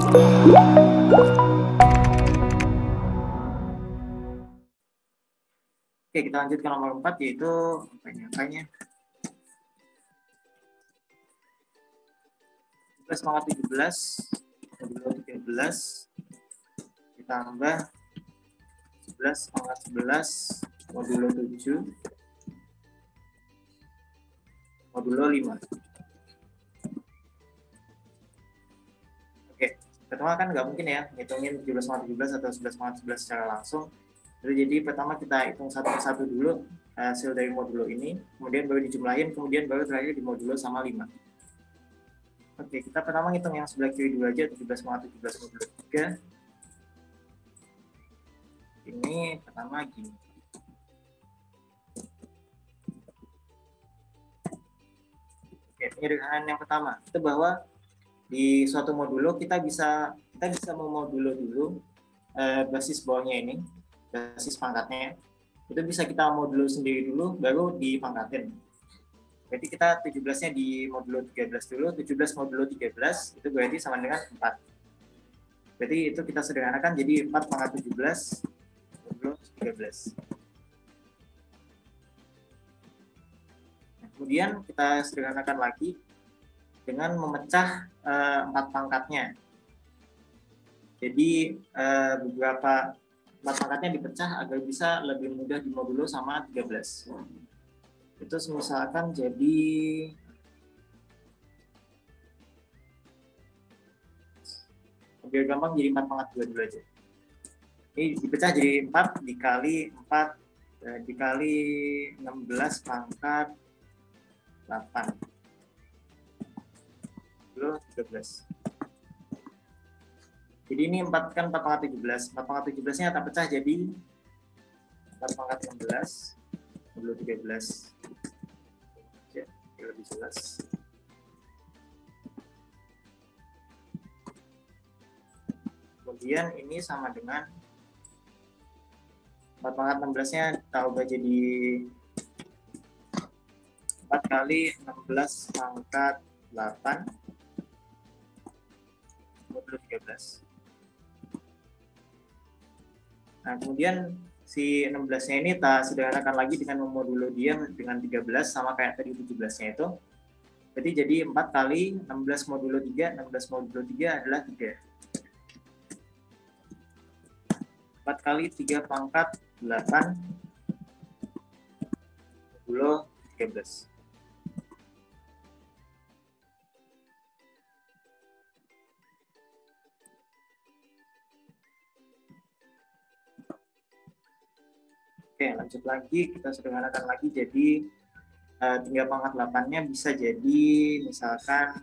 Oke, kita lanjut ke nomor 4, yaitu angkanya 17 pangkat 17 modulo 13 ditambah 11 pangkat 11 modulo 7 modulo 5. Oke, pertama kan nggak mungkin ya ngitungin 17 pangkat 17 atau 11 pangkat 11 secara langsung. Jadi pertama kita hitung satu persatu dulu hasil dari modulo ini, kemudian baru dijumlahin, kemudian baru terakhir di modulo sama 5. Oke, kita pertama ngitung yang sebelah kiri dulu aja, 17 pangkat 17 modulo 3. Ini pertama gini. Oke, penyederhanaan yang pertama itu bahwa di suatu modulo kita bisa memodulo dulu basis bawahnya ini, basis pangkatnya. Itu bisa kita modulo sendiri dulu, baru dipangkatin. Berarti kita 17-nya di modulo 13 dulu, 17 modulo 13 itu berarti sama dengan 4. Berarti itu kita sederhanakan jadi 4 pangkat 17 modulo 13. Nah, kemudian kita sederhanakan lagi dengan memecah 4 pangkatnya. Jadi beberapa 4 pangkatnya dipecah agar bisa lebih mudah dimodulo sama 13. Itu misalkan jadi biar gampang jadi 4 pangkat 2 dulu aja. Ini dipecah jadi 4 dikali 4 dikali 16 pangkat 8 dulu 13. Jadi ini 4 kan 4 pangkat 17. 4 pangkat 17-nya tak pecah jadi 4 pangkat 16 modulo 13. Ya, lebih jelas. Kemudian ini sama dengan 4 pangkat 16-nya kita ubah jadi 4 kali 16 pangkat 8 modulo 13. Nah, kemudian si 16-nya ini kita sederhanakan lagi dengan memodulo dia dengan 13 sama kayak tadi 17-nya itu. Berarti jadi 4 kali 16 modulo 3, 16 modulo 3 adalah 3. 4 kali 3 pangkat 8 modulo 13. Oke, lanjut lagi, kita sederhanakan lagi jadi 3 pangkat 8-nya bisa jadi misalkan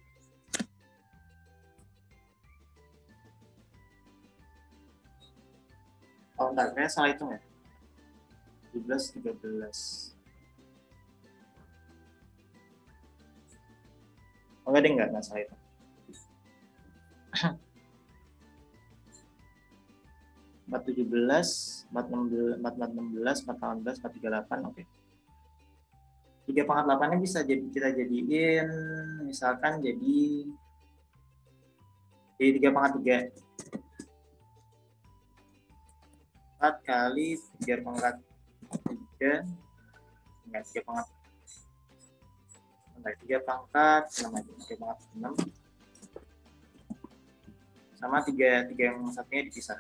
bentar, saya salah hitung ya. 17, 13. Oh, enggak salah hitung. 417, 416, 418, 438, oke. 3 pangkat 8-nya bisa kita jadiin misalkan jadi 3 pangkat 3. 4 kali 3 pangkat 3, enggak 3 pangkat 3 pangkat 6 aja, 3 pangkat 6 sama 3 yang satunya dipisah.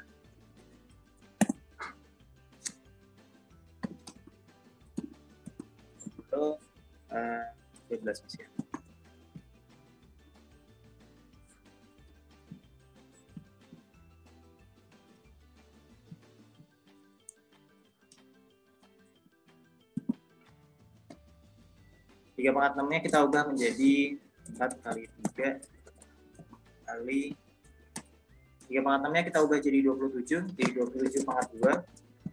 Itu 12 masih ya. Tiga pangkat 6-nya kita ubah menjadi 4 kali 3 kali 3 pangkat 6-nya kita ubah jadi 27, jadi 27 pangkat 2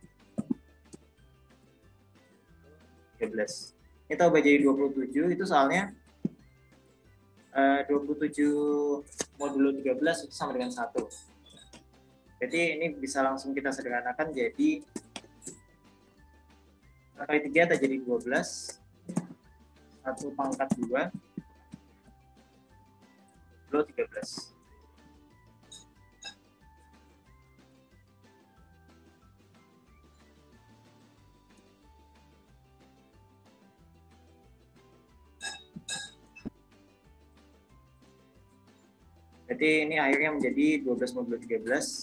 13. Kita ubah jadi 27 itu soalnya 27 modulo 13 itu sama dengan 1. Jadi ini bisa langsung kita sederhanakan jadi 4 kali 3 kita jadi 12. 1 pangkat 2 modulo 13. Berarti ini akhirnya menjadi 12 modulo 13.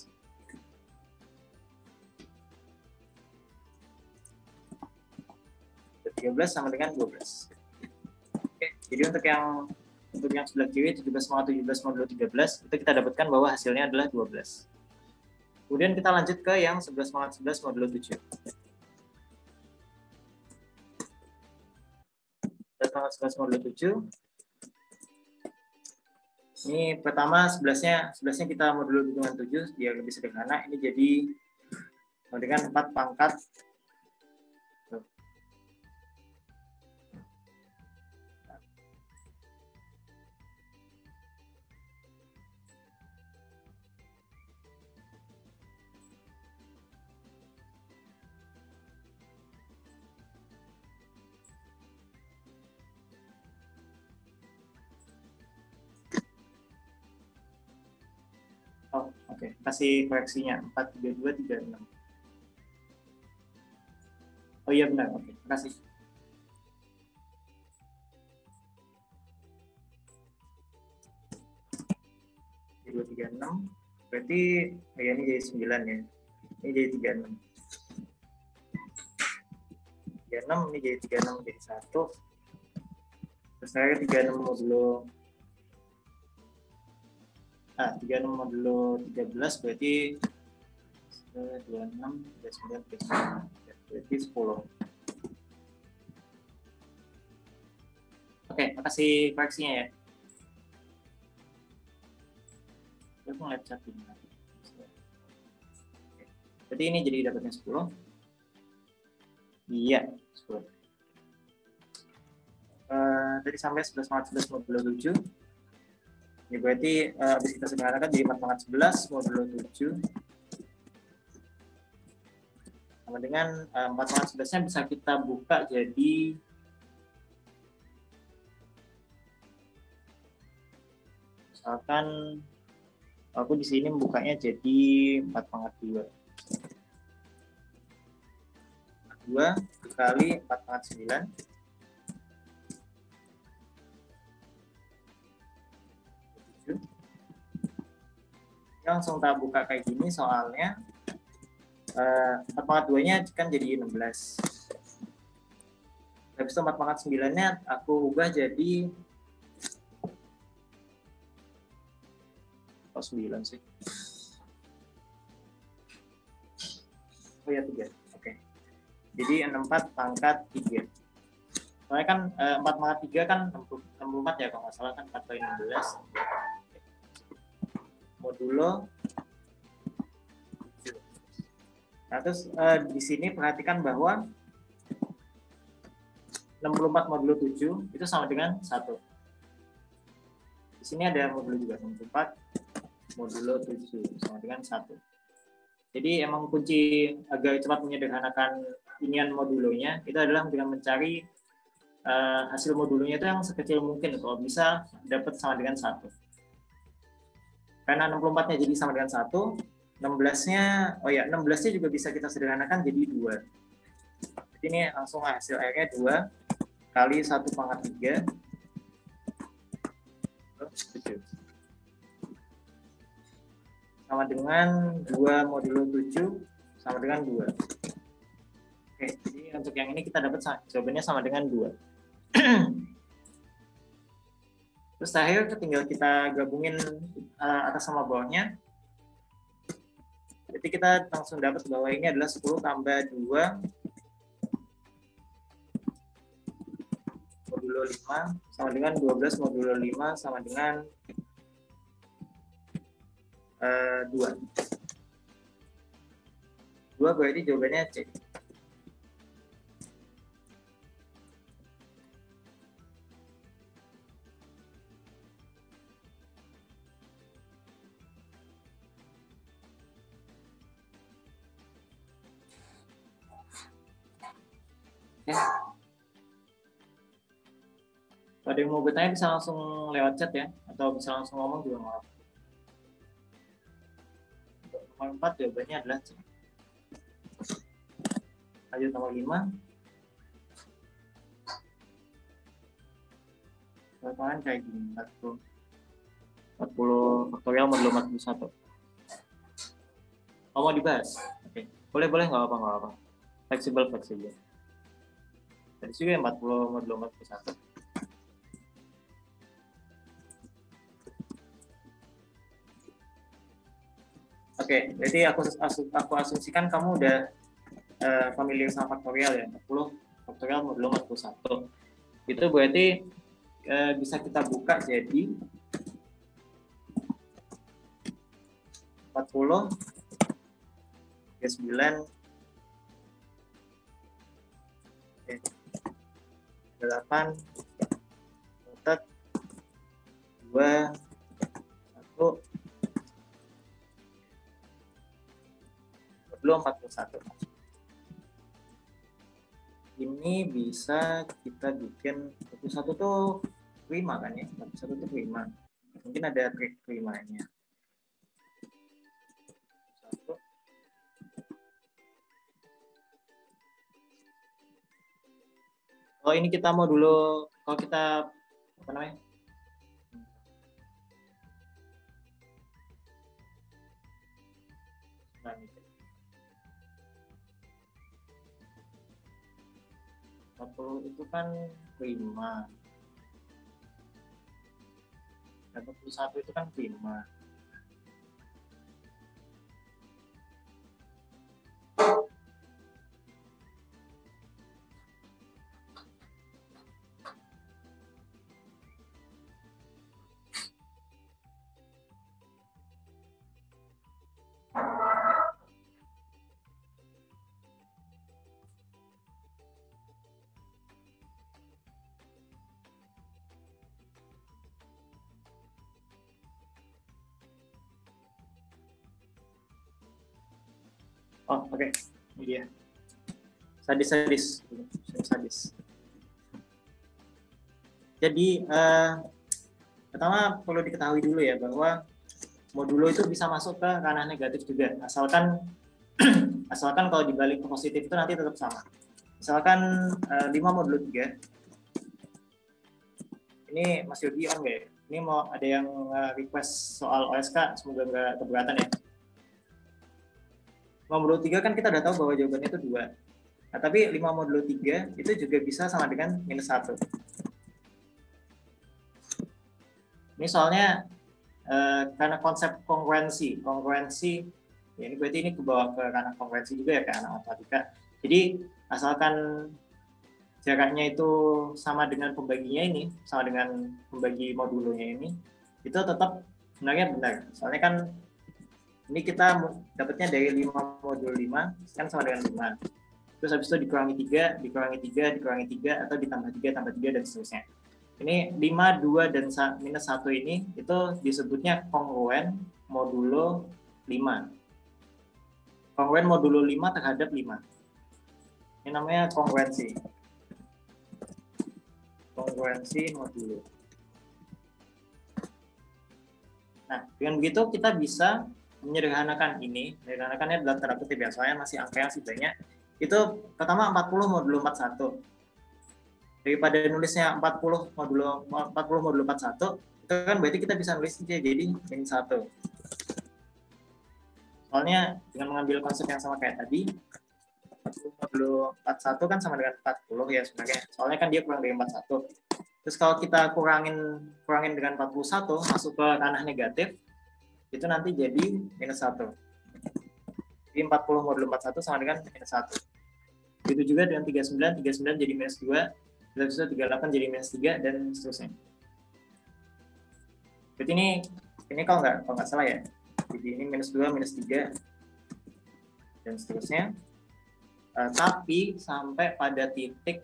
Sama dengan 12. Oke, jadi untuk yang sebelah kiri 17,17 modulo 13 itu kita dapatkan bahwa hasilnya adalah 12. Kemudian kita lanjut ke yang 11,11 modulo 7. 11 modulo 7. Ini pertama 11-nya kita modulo dengan 7 biar lebih sederhana. Ini jadi dengan 4 pangkat Oke, kasih koreksinya 43236. Oh iya benar, oke, kasih. Jadi 236, berarti ya ini jadi 9 ya. Ini jadi 36. 36 ini jadi 36 jadi 1. Terus saya 36 modulo 36 modulo 13 berarti 26, 39, 39, berarti 10. Oke, makasih koreksinya ya. Aku ngeliat chat ini. Berarti ini jadi dapatnya 10. Iya, 10. Tadi sampai 11,11 modulo 7. Ini berarti habis kita sederhanakan jadi 4 pangkat 11 modulo 7 sama dengan 4 pangkat 11-nya bisa kita buka jadi misalkan aku di sini membukanya jadi 4 pangkat 2. 2 dikali 4 pangkat 9. Langsung tak buka kayak gini soalnya 4 pangkat 2-nya kan jadi 16. Habis itu 4 pangkat 9-nya aku ubah jadi 9 sih. Oh ya 3. Oke. Jadi 64 pangkat 3. Soalnya kan 4 pangkat 3 kan 64 ya kalau nggak salah kan 4 kali 16. Modulo. Nah, terus di sini perhatikan bahwa 64 modulo 7 itu sama dengan 1. Di sini ada modulo juga, 64 modulo 7 sama dengan 1. Jadi emang kunci agar cepat menyederhanakan inian modulonya itu adalah dengan mencari hasil modulonya itu yang sekecil mungkin, kalau bisa dapat sama dengan 1. Karena 64-nya jadi sama dengan 1, 16-nya juga bisa kita sederhanakan jadi 2. Jadi ini langsung hasil akhirnya 2 kali 1 pangkat 3. 7. Sama dengan 2 modulo 7 sama dengan 2. Oke, jadi untuk yang ini kita dapat jawabannya sama dengan 2. Terus terakhir tinggal kita gabungin atas sama bawahnya. Jadi kita langsung dapat bahwa ini adalah 10 tambah 2 modulo 5 sama dengan 12 modulo 5 sama dengan 2. 2 berarti jawabannya C. Ya. Kalau ada yang mau bertanya bisa langsung lewat chat ya, atau bisa langsung ngomong juga nggak apa-apa. Untuk nomor 4 jawabannya adalah C. Lanjut nomor 5. Contohnya kayak gini, 40. 40 faktorial modulo 41. Oh, mau dibahas? Oke. Boleh, nggak apa-apa. Fleksibel. Tadi juga 40 modulo 41. Oke, jadi aku asumsikan kamu udah familiar sama faktorial ya, 40 faktorial modulo 41. Itu berarti bisa kita buka jadi 40 39 8 catat 2 1 modulo 41. Ini bisa kita bikin 41 tuh prima kan ya, 41 tuh prima. Mungkin ada trik primanya. Oh, ini kita mau dulu, kalau kita apa namanya? Nah, 40 itu kan prima. Dan 41 itu kan prima. Oh, oke. Ini dia. Sadis. Jadi, pertama perlu diketahui dulu ya bahwa modulo itu bisa masuk ke ranah negatif juga. Asalkan kalau dibalik ke positif itu nanti tetap sama. Misalkan 5 modulo 3. Ini Mas Yogi on nggak ya? Ini mau ada yang request soal OSK, semoga nggak keberatan ya. Modulo 3 kan kita udah tahu bahwa jawabannya itu 2. Nah, tapi 5 modulo 3 itu juga bisa sama dengan -1. Ini soalnya karena konsep kongruensi ya, ini berarti ini kebawa ke ranah kongruensi juga ya ke anak matematika. Jadi asalkan jaraknya itu sama dengan pembaginya ini, sama dengan pembagi modulonya ini, itu tetap sebenarnya benar. Soalnya kan ini kita dapatnya dari 5 modul 5 kan sama dengan 5. Terus habis itu dikurangi 3, atau ditambah 3, tambah 3 dan seterusnya. Ini 5, 2 dan -1 ini itu disebutnya kongruen modulo 5. Kongruen modulo 5 terhadap 5. Ini namanya kongruensi. Kongruensi modulo. Nah, dengan begitu kita bisa menyederhanakan ini. Menyederhanakannya dalam tanda kutip ya, soalnya masih angka yang banyak. Itu pertama 40 modulo 41. Daripada nulisnya 40 modulo 41, itu kan berarti kita bisa nulis jadi -1. Soalnya dengan mengambil konsep yang sama kayak tadi, 40 modulo 41 kan sama dengan 40 ya sebenarnya. Soalnya kan dia kurang dari 41. Terus kalau kita kurangin dengan 41 masuk ke ranah negatif, itu nanti jadi -1. Jadi 40 modulo 41 sama dengan -1. Begitu juga dengan 39 jadi -2, terus 38 jadi -3 dan seterusnya. Berarti ini kalau nggak salah ya. Jadi ini -2, -3 dan seterusnya. Tapi sampai pada titik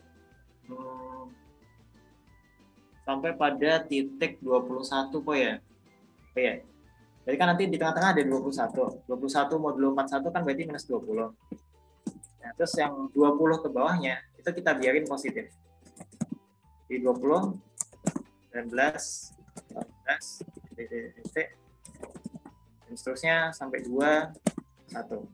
21 kok ya. Oh ya. Jadi kan nanti di tengah-tengah ada 21. 21 modulo 41 kan berarti -20. Nah, terus yang 20 ke bawahnya itu kita biarin positif. Di 20, 19, 14, dan seterusnya sampai 2, 1.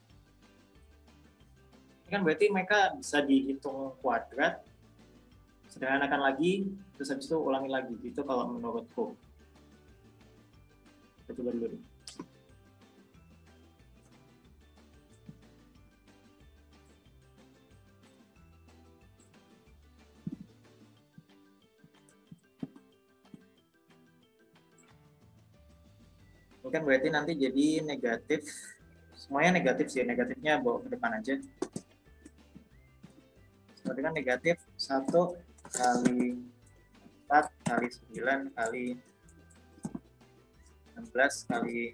Ini kan berarti mereka bisa dihitung kuadrat, bisa sederhanakan lagi, terus habis itu ulangi lagi. Itu kalau menurutku. Kita coba dulu. Ini kan berarti nanti jadi negatif, semuanya negatif sih, negatifnya bawa ke depan aja. Berarti kan negatif 1 kali 4 kali 9 kali 16 kali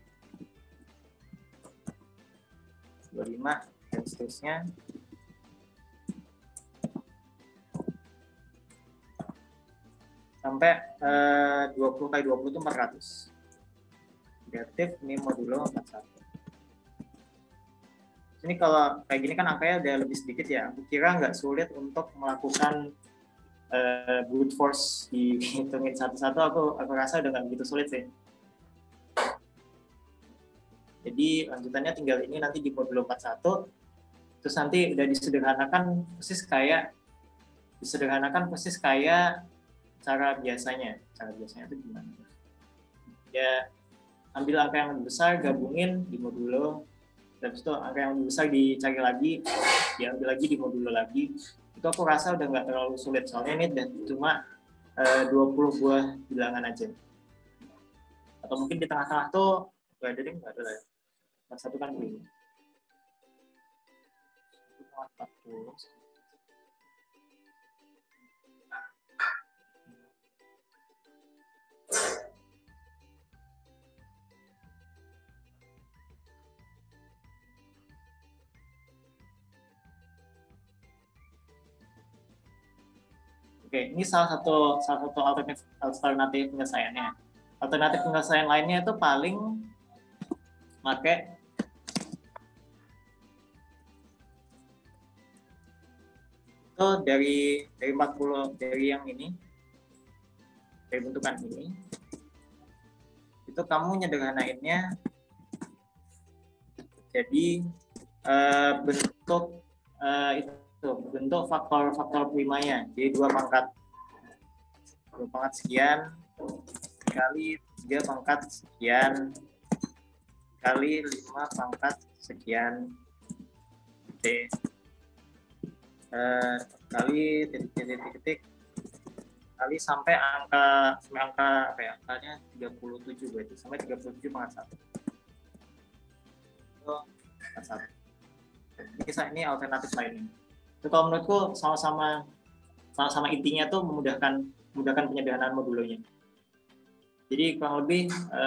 25 dan seterusnya. Sampai 20 kali 20 itu 400. Negatif ini modulo 41. Ini kalau kayak gini kan angkanya udah lebih sedikit ya. Aku kira nggak sulit untuk melakukan brute force dihitungin satu-satu. Aku rasa udah nggak begitu sulit sih. Jadi lanjutannya tinggal ini nanti di modulo 41. Terus nanti udah disederhanakan persis kayak cara biasanya. Cara biasanya itu gimana? Ya, ambil angka yang lebih besar, gabungin di modulo, habis itu angka yang lebih besar dicari lagi, diambil lagi di modulo lagi. Itu aku rasa udah nggak terlalu sulit, soalnya ini udah cuma 20 buah bilangan aja. Atau mungkin di tengah-tengah tuh nggak ada deh, nggak ada lah ya. Satu kan ini. 1,40. Oke, ini salah satu alternatif penyelesaiannya. Alternatif penyelesaian lainnya itu paling pakai itu dari 40 dari yang ini, dari bentukan ini, itu kamu nyederhanainnya jadi bentuk faktor primanya, jadi 2 pangkat sekian kali 3 pangkat sekian kali 5 pangkat sekian T kali titik kali sampai angka apa ya, angkanya 37 berarti sampai 37 pangkat 1. Itu pangkat 1. Ini alternatif lainnya. Itu kalau menurutku sama-sama intinya tuh memudahkan penyederhanaan modulonya. Jadi kurang lebih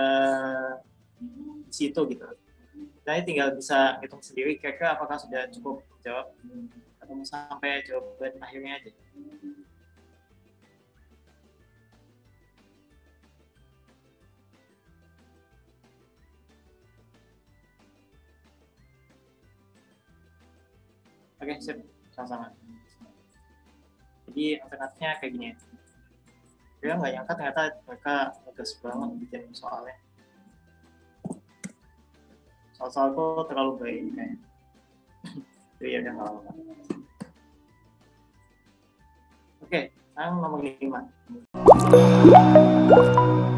di situ gitu. Jadi tinggal bisa hitung sendiri kira-kira apakah sudah cukup jawab atau sampai jawaban akhirnya aja. Oke, sip. Sama-sama. Jadi alternatifnya kayak gini. Dia nggak nyangka ternyata mereka tegas banget bikin soalnya. Soal-soal tuh terlalu baik kayaknya. Jadi ya udah nggak apa-apa. Oke, sekarang nomor 5.